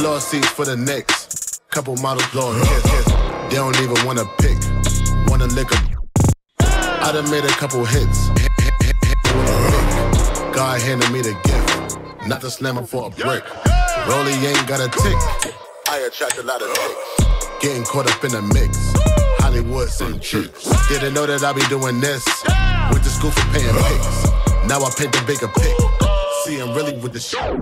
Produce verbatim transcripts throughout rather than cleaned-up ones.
Floor seats for the Knicks. Couple models blowing kiss, kiss. They don't even wanna pick, wanna lick a. I done made a couple hits. Hit, hit, hit, hit with a lick. God handed me the gift, not to slam him for a brick. Rollie ain't got a tick. I attract a lot of dicks. Getting caught up in the mix. Hollywood same chicks. Didn't know that I be doing this. Went to school for paying pics. Now I paint the bigger pic. See, I'm really with the shit.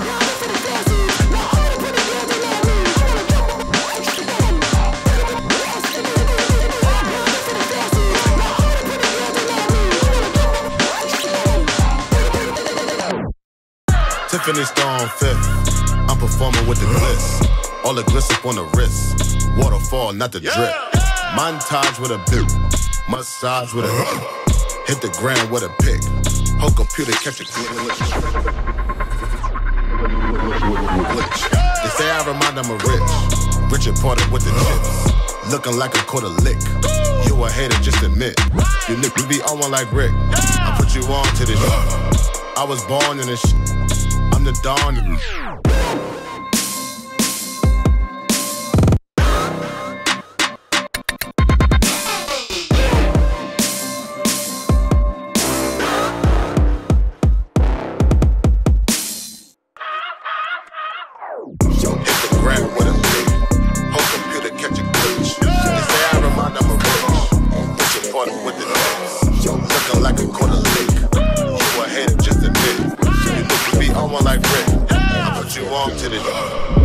Tiffany store on Fifth. I'm performing with the glitz. All the glitz up on the wrist. Waterfall, not the drip. Montage with a bip. Massage with a hip. Hit the ground with a pick. Whole computer catch a glitch. They say I remind them of Rich. Richard Porter with the chips. Looking like a quarter lick. You a hater, just admit. You niggas be on one like Rick. I put you on to this shit. I was born in this shit. I'm the dawn of this shit. Like Rick, I put you on to the